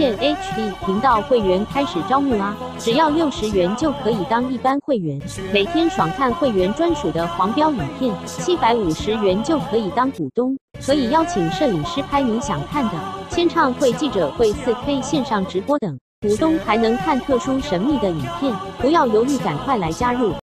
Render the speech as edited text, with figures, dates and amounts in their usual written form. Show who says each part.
Speaker 1: 现 HD 频道会员开始招募啦！只要60元就可以当一般会员，每天爽看会员专属的黄标影片；750元就可以当股东，可以邀请摄影师拍你想看的，签唱会、记者会、4K 线上直播等。股东还能看特殊神秘的影片，不要犹豫，赶快来加入！